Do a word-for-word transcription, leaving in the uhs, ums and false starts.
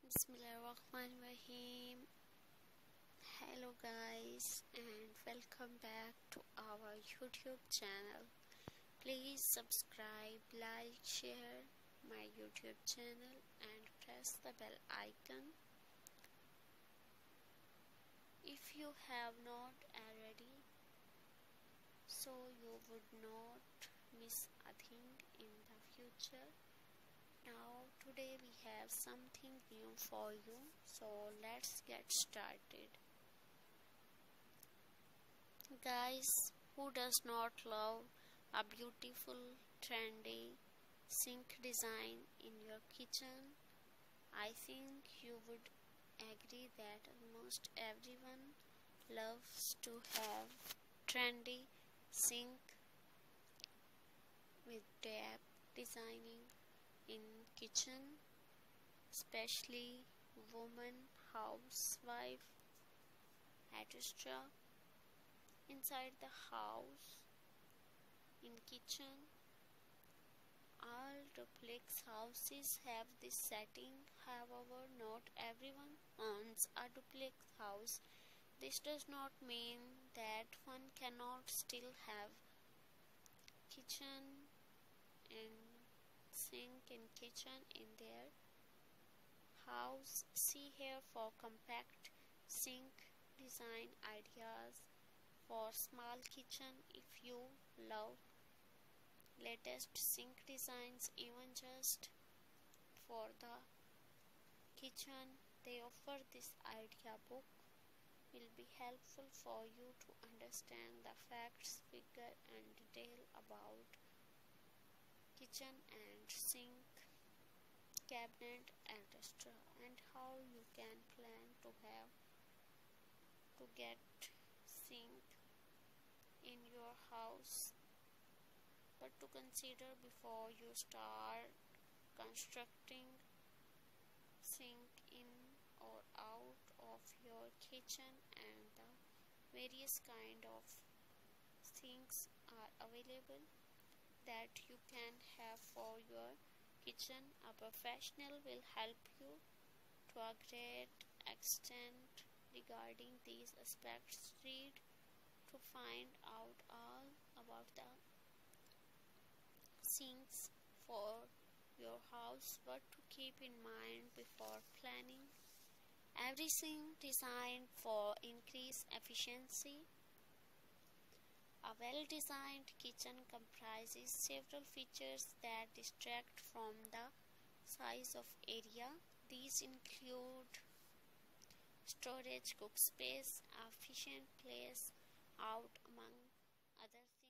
Bismillahirrahmanirrahim. Hello guys and welcome back to our YouTube channel. Please subscribe, like, share my YouTube channel and press the bell icon if you have not already, so you would not miss a thing in the future. Now today we have something new for you, so let's get started. Guys, who does not love a beautiful trendy sink design in your kitchen? I think you would agree that almost everyone loves to have trendy sink with depth designing in kitchen, especially woman, housewife, et cetera. Inside the house, in kitchen, all duplex houses have this setting. However, not everyone owns a duplex house. This does not mean that one cannot still have kitchen and sink in kitchen in their house. See here for compact sink design ideas for small kitchen. If you love latest sink designs, even just for the kitchen, they offer this idea book. Will be helpful for you to understand the facts, figure and detail about kitchen and sink, cabinet et cetera, and how you can plan to have to get sink in your house. But to consider before you start constructing sink in or out of your kitchen, and the various kind of sinks are available that you can have for your kitchen. A professional will help you to a great extent regarding these aspects. Read to find out all about the sinks for your house. What to keep in mind before planning. Everything designed for increased efficiency. A well-designed kitchen comprises several features that distract from the size of area. These include storage, cook space, efficient place out, among other things.